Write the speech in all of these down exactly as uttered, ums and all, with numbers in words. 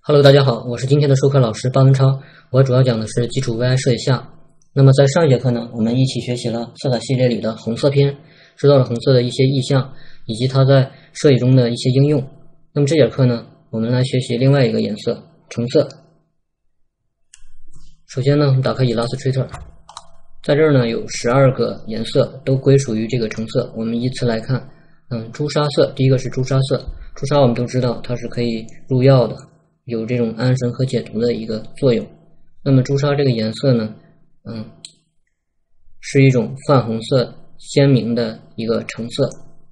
Hello， 大家好，我是今天的授课老师巴文超，我主要讲的是基础 V I 设计下。那么在上一节课呢，我们一起学习了色彩系列里的红色篇，知道了红色的一些意象以及它在设计中的一些应用。那么这节课呢，我们来学习另外一个颜色橙色。首先呢，我们打开 Illustrator， 在这儿呢有十二个颜色都归属于这个橙色，我们依次来看。嗯，朱砂色，第一个是朱砂色，朱砂我们都知道它是可以入药的，有这种安神和解毒的一个作用。那么朱砂这个颜色呢，嗯，是一种泛红色鲜明的一个橙色。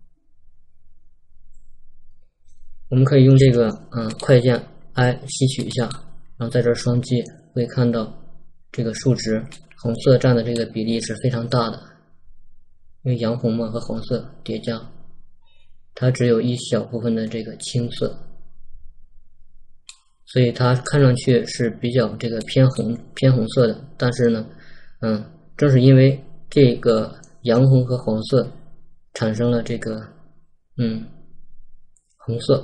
我们可以用这个嗯快键 I 吸取一下，然后在这儿双击会看到这个数值红色占的这个比例是非常大的，因为洋红嘛和黄色叠加，它只有一小部分的这个青色，所以它看上去是比较这个偏红偏红色的。但是呢，嗯，正是因为这个洋红和黄色产生了这个嗯红色。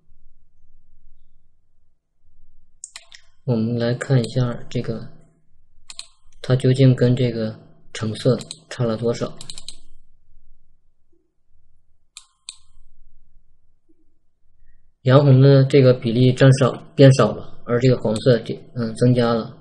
我们来看一下这个它究竟跟这个橙色差了多少。洋红的这个比例占少变少了，而这个黄色嗯增加了。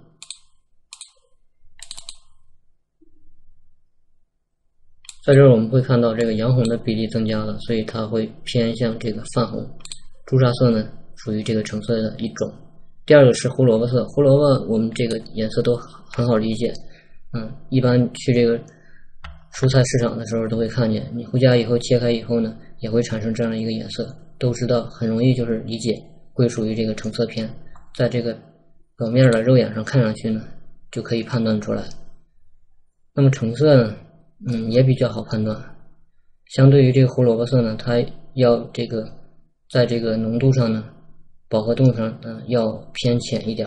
在这儿我们会看到这个洋红的比例增加了，所以它会偏向这个泛红。朱砂色呢属于这个橙色的一种。第二个是胡萝卜色，胡萝卜我们这个颜色都很好理解，嗯，一般去这个蔬菜市场的时候都会看见，你回家以后切开以后呢，也会产生这样的一个颜色。都知道很容易就是理解，归属于这个橙色篇，在这个表面的肉眼上看上去呢，就可以判断出来。那么橙色呢，嗯，也比较好判断，相对于这个胡萝卜色呢，它要这个在这个浓度上呢，饱和度上呢要偏浅一点，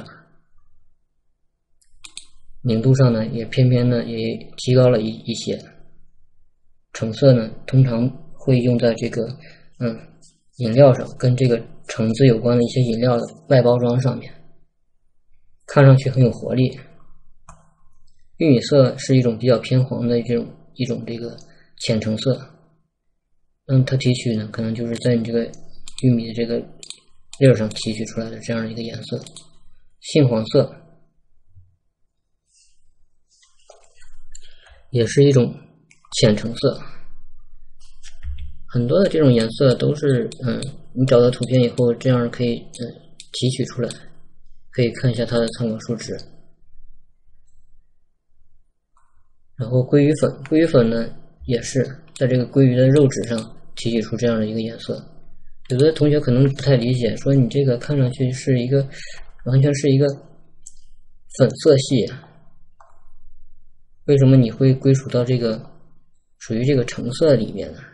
明度上呢也偏偏呢也提高了一一些。橙色呢，通常会用在这个嗯。饮料上，跟这个橙子有关的一些饮料的外包装上面，看上去很有活力。玉米色是一种比较偏黄的这种一种这个浅橙色，嗯，它提取呢可能就是在你这个玉米的这个粒上提取出来的这样的一个颜色。杏黄色也是一种浅橙色。很多的这种颜色都是，嗯，你找到图片以后，这样可以，嗯，提取出来，可以看一下它的参考数值。然后鲑鱼粉，鲑鱼粉呢，也是在这个鲑鱼的肉质上提取出这样的一个颜色。有的同学可能不太理解，说你这个看上去是一个，完全是一个粉色系，为什么你会归属到这个属于这个橙色里面呢？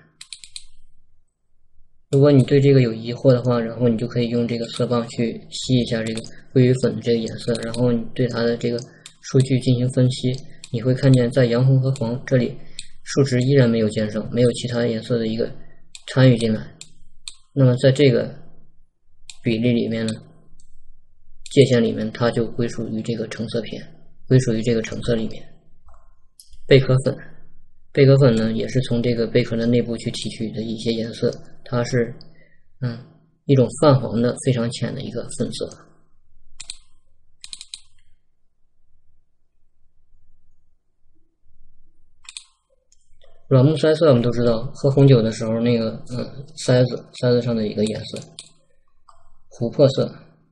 如果你对这个有疑惑的话，然后你就可以用这个色棒去吸一下这个鲑鱼粉的这个颜色，然后你对它的这个数据进行分析，你会看见在洋红和黄这里数值依然没有减少，没有其他颜色的一个参与进来。那么在这个比例里面呢，界限里面它就归属于这个橙色篇，归属于这个橙色里面。贝壳粉，贝壳粉呢也是从这个贝壳的内部去提取的一些颜色，它是嗯一种泛黄的非常浅的一个粉色。软木塞色我们都知道，喝红酒的时候那个嗯塞子塞子上的一个颜色。琥珀色、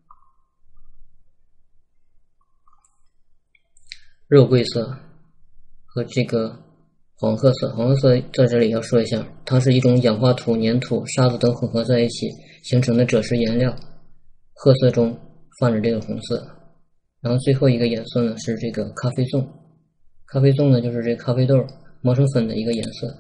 肉桂色和这个黄褐色，黄褐色在这里要说一下，它是一种氧化土、粘土、沙子等混合在一起形成的赭石颜料，褐色中泛着这个红色。然后最后一个颜色呢是这个咖啡棕，咖啡棕呢就是这咖啡豆磨成粉的一个颜色。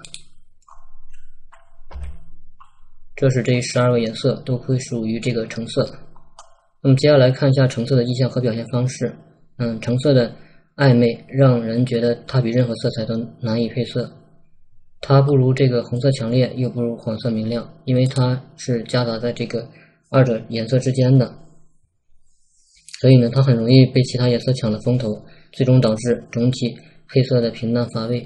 这是这十二个颜色都会属于这个橙色。那么接下来看一下橙色的意象和表现方式。嗯，橙色的暧昧让人觉得它比任何色彩都难以配色，它不如这个红色强烈，又不如黄色明亮，因为它是夹杂在这个二者颜色之间的。 所以呢，它很容易被其他颜色抢了风头，最终导致整体配色的平淡乏味。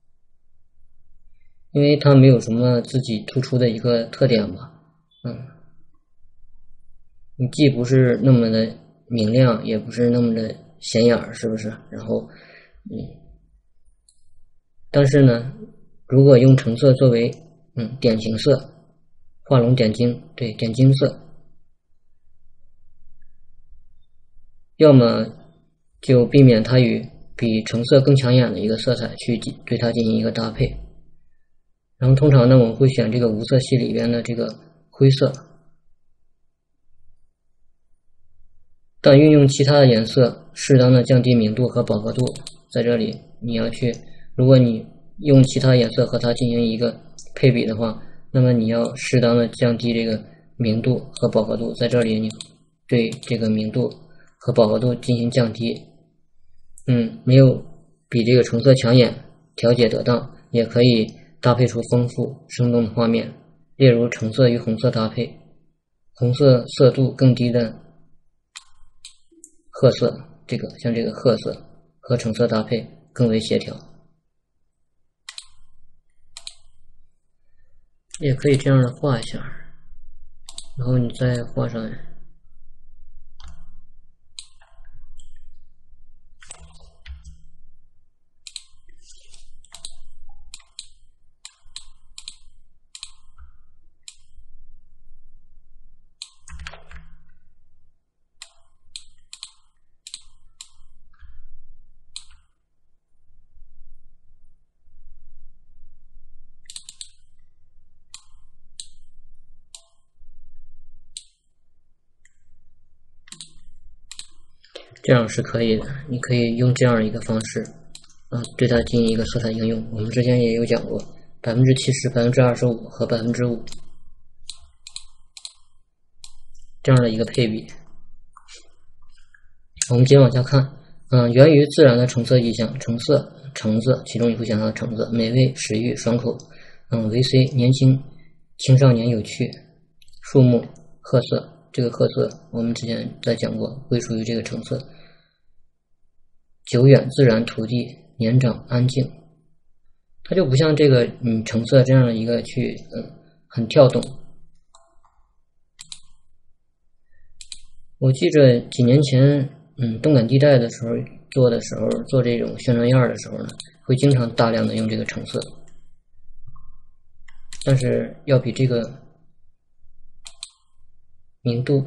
因为它没有什么自己突出的一个特点吧，嗯，你既不是那么的明亮，也不是那么的显眼，是不是？然后，嗯，但是呢，如果用橙色作为嗯典型色，画龙点睛，对，点睛色，要么就避免它与比橙色更抢眼的一个色彩去对它进行一个搭配。然后通常呢，我们会选这个无色系里边的这个灰色，但运用其他的颜色，适当的降低明度和饱和度。在这里你要去，如果你用其他颜色和它进行一个配比的话，那么你要适当的降低这个明度和饱和度。在这里你对这个明度和饱和度进行降低，嗯，没有比这个橙色抢眼，调节得当，也可以搭配出丰富生动的画面。例如橙色与红色搭配，红色色度更低的褐色，这个像这个褐色和橙色搭配更为协调。也可以这样的画一下，然后你再画上来。这样是可以的，你可以用这样一个方式，啊，对它进行一个色彩应用。我们之前也有讲过，百分之七十、百分之二十五和百分之五这样的一个配比。我们接着往下看，嗯，源于自然的橙色意象，橙色、橙子，其中你会想到橙子，美味、食欲、爽口，嗯，维 C 年轻、青少年、有趣，树木、褐色。这个褐色我们之前在讲过，归属于这个橙色。久远、自然、土地、年长、安静，它就不像这个嗯橙色这样的一个去嗯很跳动。我记着几年前嗯动感地带的时候做的时候做这种宣传页的时候呢，会经常大量的用这个橙色，但是要比这个明度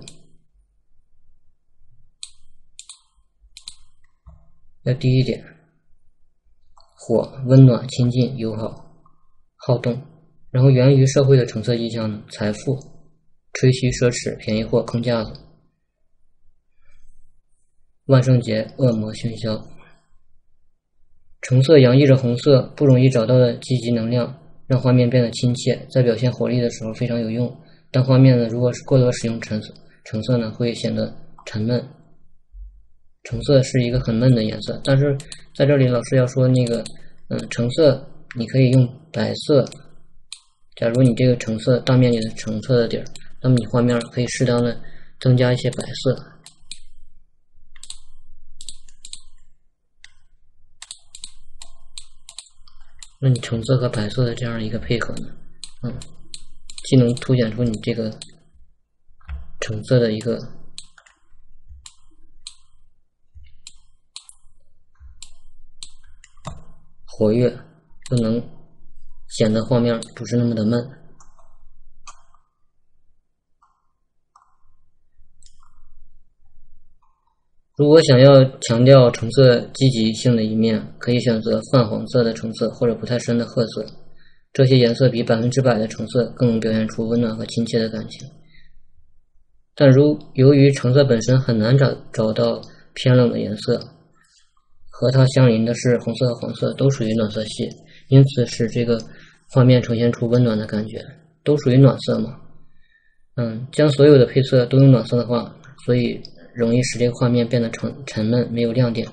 要低一点。火温暖、亲近、友好、好动，然后源于社会的橙色意象呢，财富、吹嘘、奢侈、便宜货、坑架子，万圣节、恶魔、喧嚣。橙色洋溢着红色不容易找到的积极能量，让画面变得亲切，在表现活力的时候非常有用。但画面呢，如果是过多使用橙色，橙色呢会显得沉闷。橙色是一个很闷的颜色，但是在这里老师要说那个，嗯，橙色你可以用白色。假如你这个橙色大面积的橙色的底儿，那么你画面可以适当的增加一些白色。那你橙色和白色的这样一个配合呢，嗯，既能凸显出你这个橙色的一个活跃，又能显得画面不是那么的闷。如果想要强调橙色积极性的一面，可以选择泛黄色的橙色或者不太深的褐色，这些颜色比百分之百的橙色更能表现出温暖和亲切的感情。但如由于橙色本身很难找找到偏冷的颜色，和它相邻的是红色和黄色，都属于暖色系，因此使这个画面呈现出温暖的感觉，都属于暖色嘛。嗯，将所有的配色都用暖色的话，所以容易使这个画面变得沉沉闷，没有亮点。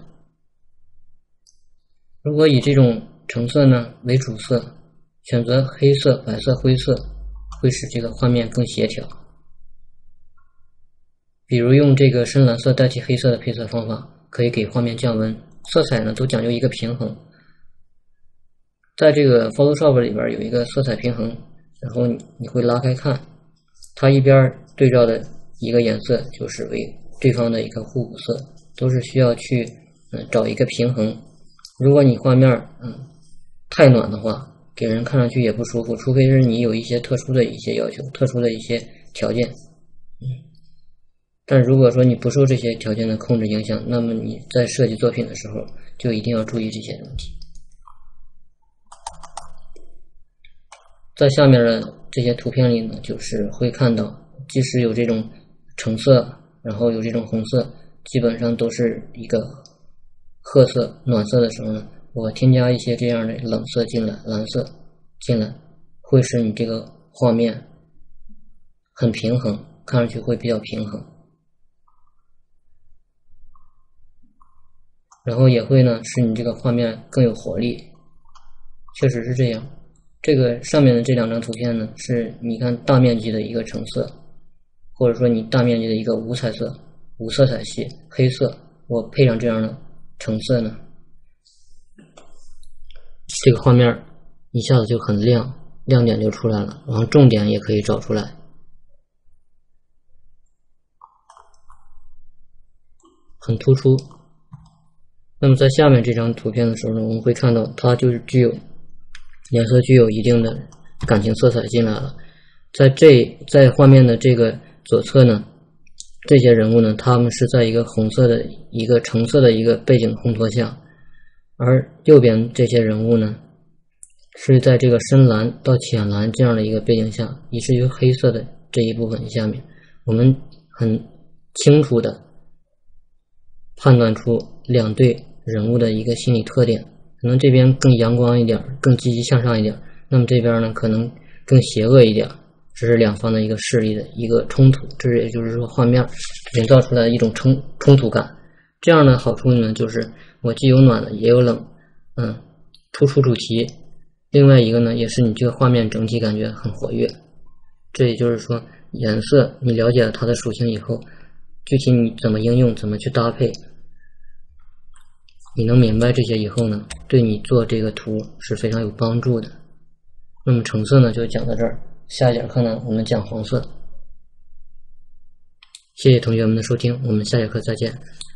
如果以这种橙色呢为主色，选择黑色、白色、灰色，会使这个画面更协调。 比如用这个深蓝色代替黑色的配色方法，可以给画面降温。色彩呢都讲究一个平衡。在这个 Photoshop 里边有一个色彩平衡，然后你会拉开看，它一边对照的一个颜色就是为对方的一个互补色，都是需要去嗯找一个平衡。如果你画面嗯太暖的话，给人看上去也不舒服，除非是你有一些特殊的一些要求，特殊的一些条件。嗯，但如果说你不受这些条件的控制影响，那么你在设计作品的时候就一定要注意这些问题。在下面的这些图片里呢，就是会看到，即使有这种橙色，然后有这种红色，基本上都是一个褐色、暖色的时候呢，我添加一些这样的冷色进来，蓝色进来，会使你这个画面很平衡，看上去会比较平衡。然后也会呢使你这个画面更有活力，确实是这样。这个上面的这两张图片呢，是你看大面积的一个橙色，或者说你大面积的一个无彩色、无色彩系黑色，我配上这样的橙色呢，这个画面一下子就很亮，亮点就出来了，然后重点也可以找出来，很突出。那么在下面这张图片的时候呢，我们会看到它就是具有颜色具有一定的感情色彩进来了。在这在画面的这个左侧呢，这些人物呢，他们是在一个红色的一个橙色的一个背景烘托下，而右边这些人物呢，是在这个深蓝到浅蓝这样的一个背景下，以至于黑色的这一部分下面，我们很清楚的判断出两对人物的一个心理特点，可能这边更阳光一点，更积极向上一点，那么这边呢可能更邪恶一点，这是两方的一个势力的一个冲突，这也就是说画面营造出来的一种冲冲突感。这样的好处呢，就是我既有暖的也有冷，嗯，突出主题。另外一个呢，也是你这个画面整体感觉很活跃。这也就是说，颜色你了解了它的属性以后，具体你怎么应用，怎么去搭配，你能明白这些以后呢，对你做这个图是非常有帮助的。那么橙色呢就讲到这儿，下一节课呢我们讲黄色。谢谢同学们的收听，我们下节课再见。